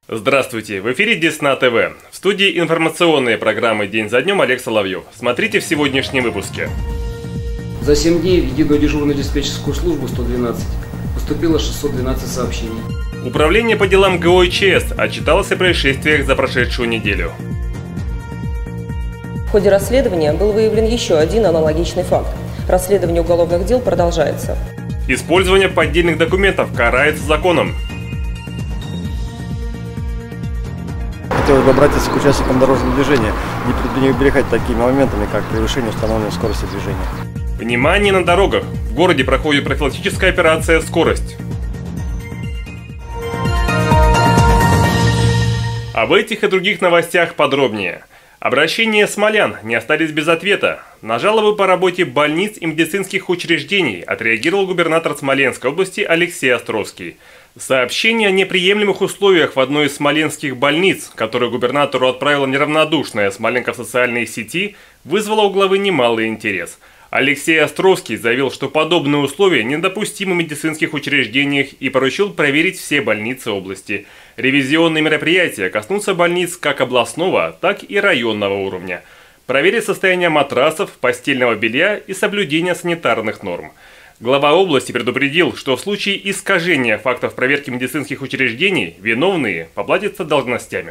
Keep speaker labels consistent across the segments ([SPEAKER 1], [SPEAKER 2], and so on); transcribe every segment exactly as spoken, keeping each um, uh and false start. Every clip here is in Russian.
[SPEAKER 1] Здравствуйте! В эфире Десна ТВ. В студии информационные программы «День за днем» Олег Соловьев. Смотрите в сегодняшнем выпуске.
[SPEAKER 2] За семь дней в единую дежурно-диспетчерскую службу сто двенадцать поступило шестьсот двенадцать сообщений.
[SPEAKER 1] Управление по делам ГО и ЧС отчиталось о происшествиях за прошедшую неделю.
[SPEAKER 3] В ходе расследования был выявлен еще один аналогичный факт. Расследование уголовных дел продолжается.
[SPEAKER 1] Использование поддельных документов карается законом.
[SPEAKER 4] Хотелось бы обратиться к участникам дорожного движения, не пренебрегать такими моментами, как превышение установленной скорости движения.
[SPEAKER 1] Внимание на дорогах! В городе проходит профилактическая операция «Скорость». Об этих и других новостях подробнее. Обращения смолян не остались без ответа. На жалобы по работе больниц и медицинских учреждений отреагировал губернатор Смоленской области Алексей Островский. Сообщение о неприемлемых условиях в одной из смоленских больниц, которое губернатору отправила неравнодушная Смоленка в социальные сети, вызвало у главы немалый интерес. Алексей Островский заявил, что подобные условия недопустимы в медицинских учреждениях и поручил проверить все больницы области. Ревизионные мероприятия коснутся больниц как областного, так и районного уровня. Проверить состояние матрасов, постельного белья и соблюдение санитарных норм. Глава области предупредил, что в случае искажения фактов проверки медицинских учреждений виновные поплатятся должностями.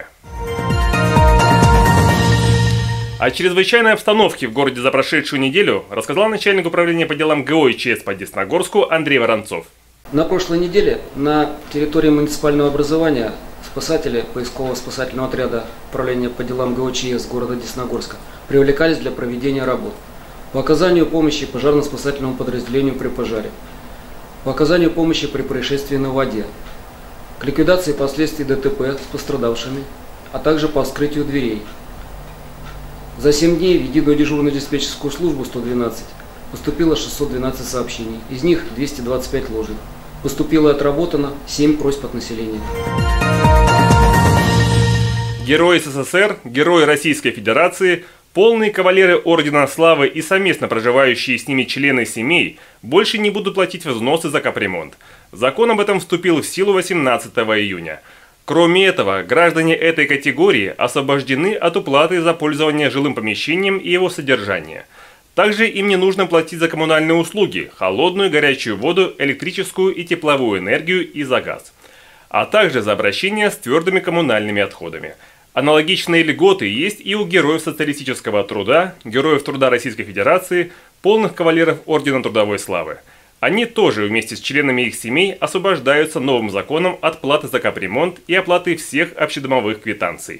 [SPEAKER 1] О чрезвычайной обстановке в городе за прошедшую неделю рассказал начальник управления по делам ГО и ЧС по Десногорску Андрей Воронцов.
[SPEAKER 2] На прошлой неделе на территории муниципального образования спасатели поисково-спасательного отряда управления по делам ГО и ЧС города Десногорска привлекались для проведения работ по оказанию помощи пожарно-спасательному подразделению при пожаре, по оказанию помощи при происшествии на воде, к ликвидации последствий ДТП с пострадавшими, а также по вскрытию дверей. За семь дней в единую дежурно-диспетчерскую службу сто двенадцать поступило шестьсот двенадцать сообщений, из них двести двадцать пять ложных. Поступило и отработано семь просьб от населения.
[SPEAKER 1] Герои СССР, герои Российской Федерации, полные кавалеры Ордена Славы и совместно проживающие с ними члены семей больше не будут платить взносы за капремонт. Закон об этом вступил в силу восемнадцатого июня. Кроме этого, граждане этой категории освобождены от уплаты за пользование жилым помещением и его содержание. Также им не нужно платить за коммунальные услуги, холодную и горячую воду, электрическую и тепловую энергию и за газ, а также за обращение с твердыми коммунальными отходами. Аналогичные льготы есть и у героев социалистического труда, героев труда Российской Федерации, полных кавалеров Ордена Трудовой Славы. Они тоже вместе с членами их семей освобождаются новым законом от платы за капремонт и оплаты всех общедомовых квитанций.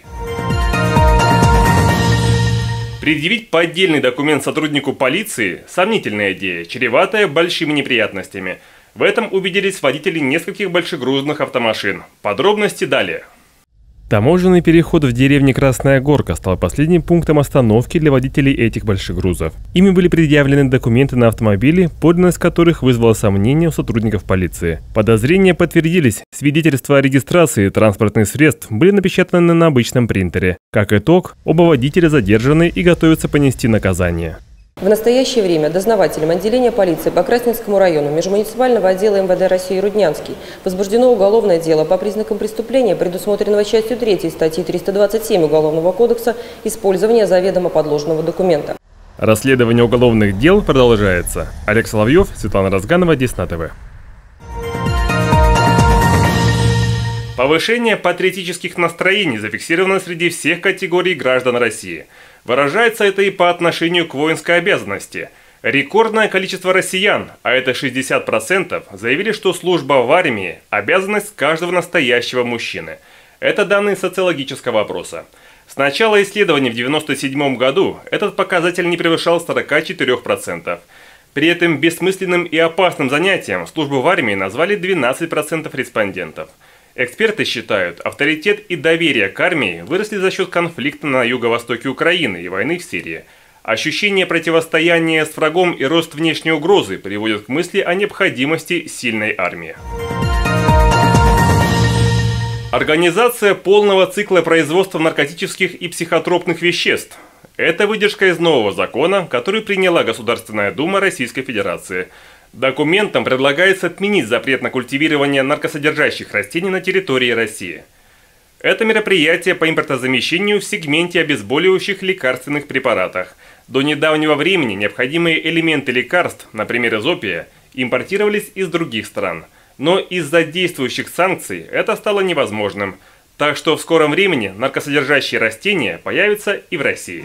[SPEAKER 1] Предъявить поддельный документ сотруднику полиции – сомнительная идея, чреватая большими неприятностями. В этом убедились водители нескольких большегрузных автомашин. Подробности далее.
[SPEAKER 5] Таможенный переход в деревне Красная Горка стал последним пунктом остановки для водителей этих большегрузов. Ими были предъявлены документы на автомобили, подлинность которых вызвала сомнения у сотрудников полиции. Подозрения подтвердились. Свидетельства о регистрации транспортных средств были напечатаны на обычном принтере. Как итог, оба водителя задержаны и готовятся понести наказание.
[SPEAKER 3] В настоящее время дознавателем отделения полиции по Красненскому району межмуниципального отдела МВД России Руднянский возбуждено уголовное дело по признакам преступления, предусмотренного частью третьей статьи триста двадцать семь Уголовного кодекса «Использование заведомо подложного документа».
[SPEAKER 1] Расследование уголовных дел продолжается. Олег Соловьев, Светлана Разганова, Десна ТВ. Повышение патриотических настроений зафиксировано среди всех категорий граждан России. Выражается это и по отношению к воинской обязанности. Рекордное количество россиян, а это шестьдесят процентов, заявили, что служба в армии – обязанность каждого настоящего мужчины. Это данные социологического опроса. С начала исследований в девяносто седьмом году этот показатель не превышал сорока четырёх процентов. При этом бессмысленным и опасным занятием службу в армии назвали двенадцать процентов респондентов. Эксперты считают, авторитет и доверие к армии выросли за счет конфликта на юго-востоке Украины и войны в Сирии. Ощущение противостояния с врагом и рост внешней угрозы приводят к мысли о необходимости сильной армии. Организация полного цикла производства наркотических и психотропных веществ. Это выдержка из нового закона, который приняла Государственная Дума Российской Федерации. Документом предлагается отменить запрет на культивирование наркосодержащих растений на территории России. Это мероприятие по импортозамещению в сегменте обезболивающих лекарственных препаратах. До недавнего времени необходимые элементы лекарств, например, из опия, импортировались из других стран. Но из-за действующих санкций это стало невозможным. Так что в скором времени наркосодержащие растения появятся и в России.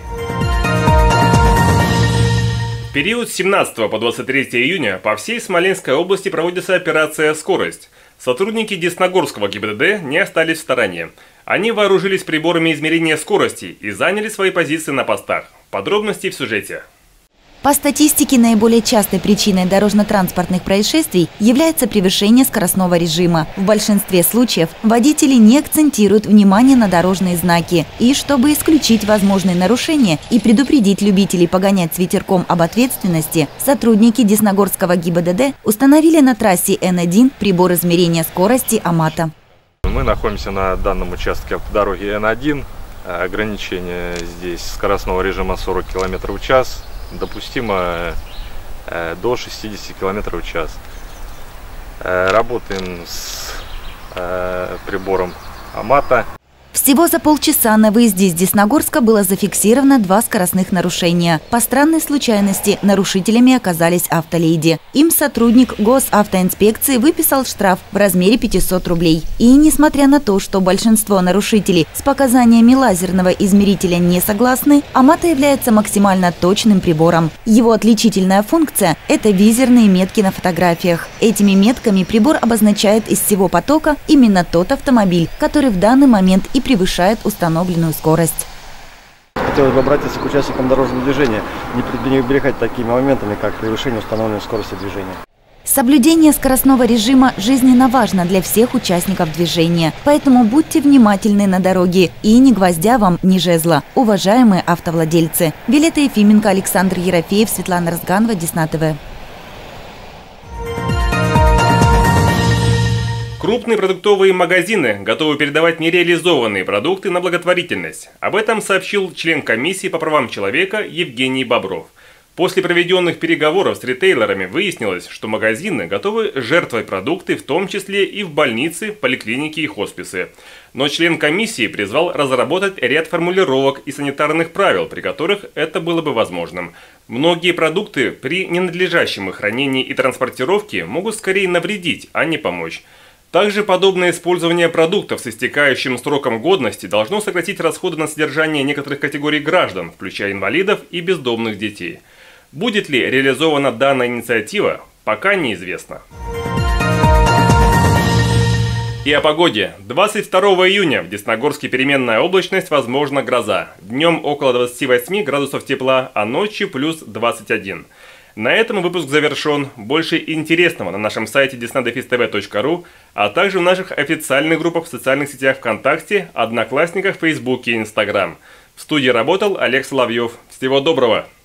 [SPEAKER 1] В период с семнадцатого по двадцать третье июня по всей Смоленской области проводится операция «Скорость». Сотрудники Десногорского ГИБДД не остались в стороне. Они вооружились приборами измерения скорости и заняли свои позиции на постах. Подробности в сюжете.
[SPEAKER 6] По статистике, наиболее частой причиной дорожно-транспортных происшествий является превышение скоростного режима. В большинстве случаев водители не акцентируют внимание на дорожные знаки. И чтобы исключить возможные нарушения и предупредить любителей погонять с ветерком об ответственности, сотрудники Десногорского ГИБДД установили на трассе Н один прибор измерения скорости АМАТа.
[SPEAKER 7] Мы находимся на данном участке автодороги Н один. Ограничение здесь скоростного режима сорок километров в час. Допустимо э, до шестидесяти километров в час. Э, работаем с э, прибором АМАТа.
[SPEAKER 6] Всего за полчаса на выезде из Десногорска было зафиксировано два скоростных нарушения. По странной случайности нарушителями оказались автоледи. Им сотрудник госавтоинспекции выписал штраф в размере пятисот рублей. И несмотря на то, что большинство нарушителей с показаниями лазерного измерителя не согласны, АМАТа является максимально точным прибором. Его отличительная функция – это визерные метки на фотографиях. Этими метками прибор обозначает из всего потока именно тот автомобиль, который в данный момент и превышает установленную скорость.
[SPEAKER 4] Хотелось бы обратиться к участникам дорожного движения, не пренебрегать такими моментами, как превышение установленной скорости движения.
[SPEAKER 6] Соблюдение скоростного режима жизненно важно для всех участников движения. Поэтому будьте внимательны на дороге и ни гвоздя вам, ни жезла, уважаемые автовладельцы. Виолетта Ефименко, Александр Ерофеев, Светлана Разганова, Десна ТВ.
[SPEAKER 1] Крупные продуктовые магазины готовы передавать нереализованные продукты на благотворительность. Об этом сообщил член комиссии по правам человека Евгений Бобров. После проведенных переговоров с ритейлерами выяснилось, что магазины готовы жертвовать продукты, в том числе и в больницы, поликлиники и хосписы. Но член комиссии призвал разработать ряд формулировок и санитарных правил, при которых это было бы возможным. Многие продукты при ненадлежащем их хранении и транспортировке могут скорее навредить, а не помочь. Также подобное использование продуктов с истекающим сроком годности должно сократить расходы на содержание некоторых категорий граждан, включая инвалидов и бездомных детей. Будет ли реализована данная инициатива, пока неизвестно. И о погоде. двадцать второго июня в Десногорске переменная облачность, возможно гроза. Днем около двадцати восьми градусов тепла, а ночью плюс двадцать один. На этом выпуск завершен. Больше интересного на нашем сайте десна дефис тэ вэ точка ру, а также в наших официальных группах в социальных сетях ВКонтакте, Одноклассниках, Фейсбуке и Инстаграм. В студии работал Олег Соловьев. Всего доброго!